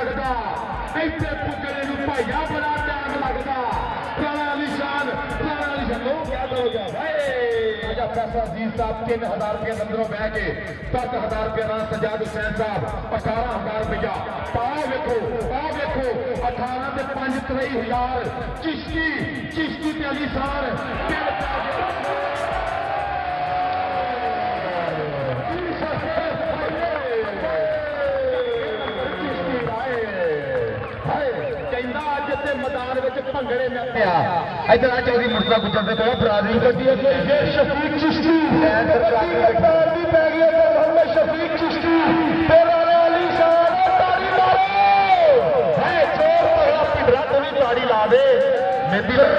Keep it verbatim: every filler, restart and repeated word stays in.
लगता इतने पुतले नूं भाइया बड़ा टाइम लगता राणा अली शान राणा अली शान लोग क्या करोगे भाई पैसा अजीज साहब तीन हजार रुपये अंदरों बह के दस हजार रुपये राणा सजाद हुसैन साहब अठारह हजार रुपया पाओ वेखो पाओ वेखो अठारह से पांच त्रेई हजार चिश्ती चिश्ती ते अली शान मैदान भंगड़े में इधर आ चौधरी मुर्तजा गुजर से कहो बरादरी शफीक चिश्ती शफीक चिश्ती ताड़ी ला दे